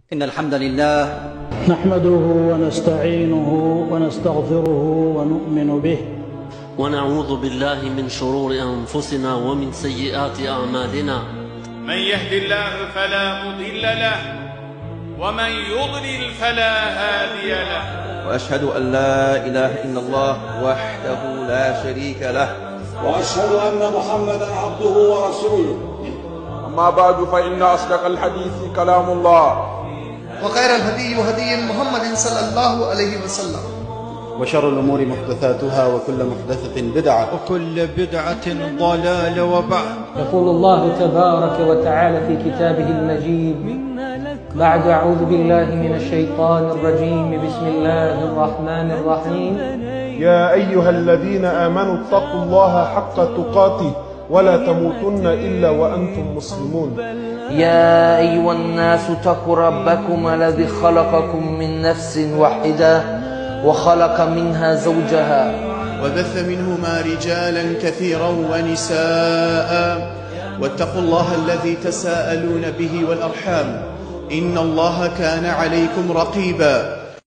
إن الحمد لله نحمده ونستعينه ونستغفره ونؤمن به ونعوذ بالله من شرور أنفسنا ومن سيئات أعمالنا. من يهد الله فلا مضل له ومن يضلل فلا هادي له، وأشهد أن لا إله إلا الله وحده لا شريك له، وأشهد أن محمدا عبده ورسوله. أما بعد فإن أصدق الحديث كلام الله، وخير الهدي هدي محمد صلى الله عليه وسلم، وشر الأمور محدثاتها وكل محدثة بدعة وكل بدعة ضلالة. وبعد، يقول الله تبارك وتعالى في كتابه المجيد بعد أعوذ بالله من الشيطان الرجيم، بسم الله الرحمن الرحيم. يا أيها الذين آمنوا اتقوا الله حق تقاته ولا تموتن إلا وأنتم مسلمون. يا أيها الناس اتقوا ربكم الذي خلقكم من نفس واحدة وخلق منها زوجها وبث منهما رجالا كثيرا ونساء، واتقوا الله الذي تساءلون به والأرحام، إن الله كان عليكم رقيبا.